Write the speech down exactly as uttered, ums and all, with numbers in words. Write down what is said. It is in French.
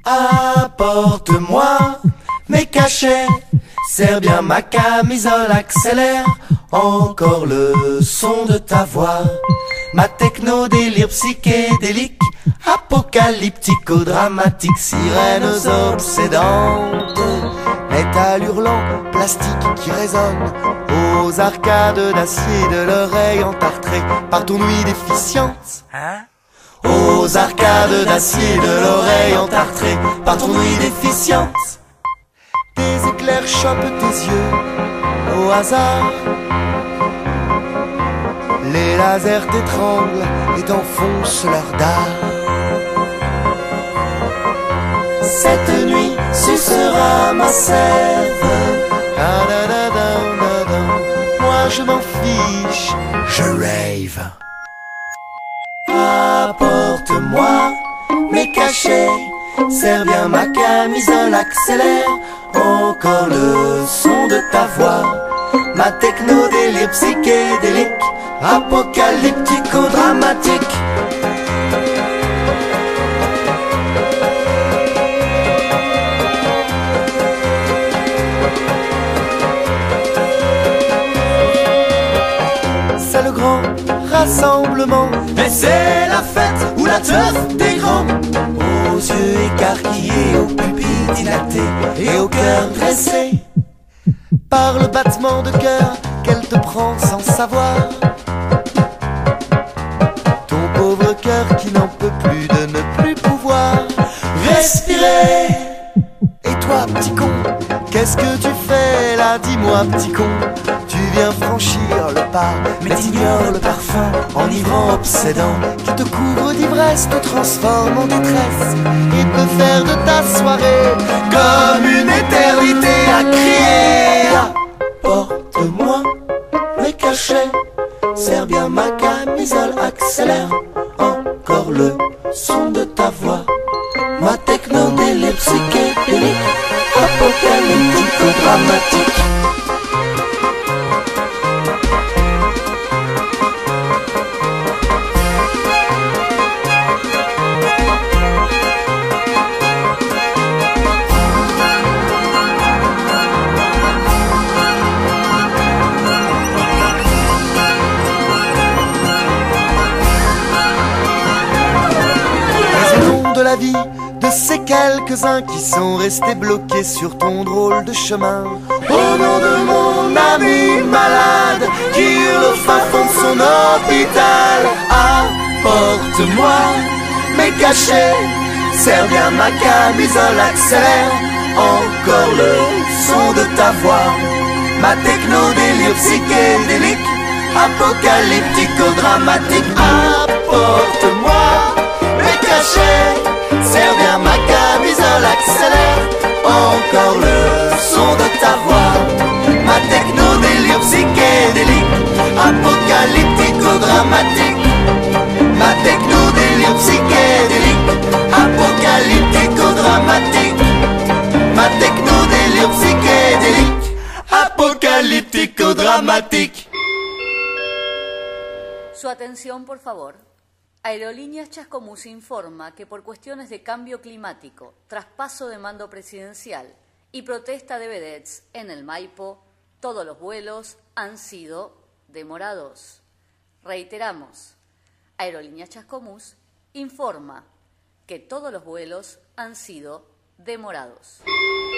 Apporte-moi mes cachets, serre bien ma camisole, accélère encore le son de ta voix. Ma techno délire psychédélique, apocalyptico-dramatique, sirènes obsédantes, métal hurlant, plastique qui résonne aux arcades d'acier de l'oreille entartrée par ton ouïe déficiente. Hein? Aux arcades d'acier de l'oreille entartrée par ton ouïe déficiente. Des éclairs chopent tes yeux au hasard. Les lasers t'étranglent et t'enfoncent leur dard. Cette nuit sucera ma sève. Moi je m'en fiche, je rave. Apporte-moi mes cachets, serre bien ma camisole, accélère encore le son de ta voix. Ma techno délire psychédélique, apocalyptico-dramatique. C'est le grand rassemblement, et c'est la fête où la teuf des grands. Aux yeux écarquillés, aux pupilles dilatées et au cœur dressé par le battement de cœur qu'elle te prend sans savoir. Ton pauvre cœur qui n'en peut plus de ne plus pouvoir respirer. Et toi, petit con, qu'est-ce que tu fais là? Dis-moi, petit con. Tu viens franchir le pas, mais t'ignores le parfum enivrant, obsédant, qui te couvre d'ivresse, te transforme en détresse et peut faire de ta soirée comme une éternité à crier. Apporte-moi mes cachets, serre bien ma camisole, accélère encore le son de ta voix. Ma techno délire psychédélique, apocalyptico-dramatique. De la vie de ces quelques-uns qui sont restés bloqués sur ton drôle de chemin. Au nom de mon ami malade qui hurle au fin fond de son hôpital. Apporte-moi mes cachets, serre bien ma camisole, accélère encore le son de ta voix. Ma techno délire psychédélique, apocalyptico-dramatique. Apporte-moi mes cachets, serre bien ma camisole, accélère encore le son de ta voix. Ma techno délire psychédélique, apocalyptico-dramatique. Ma techno délire psychédélique, apocalyptico-dramatique. Ma techno délire psychédélique, apocalyptico-dramatique. Su atención, por favor. Aerolíneas Chascomús informa que por cuestiones de cambio climático, traspaso de mando presidencial y protesta de vedettes en el Maipo, todos los vuelos han sido demorados. Reiteramos, Aerolíneas Chascomús informa que todos los vuelos han sido demorados.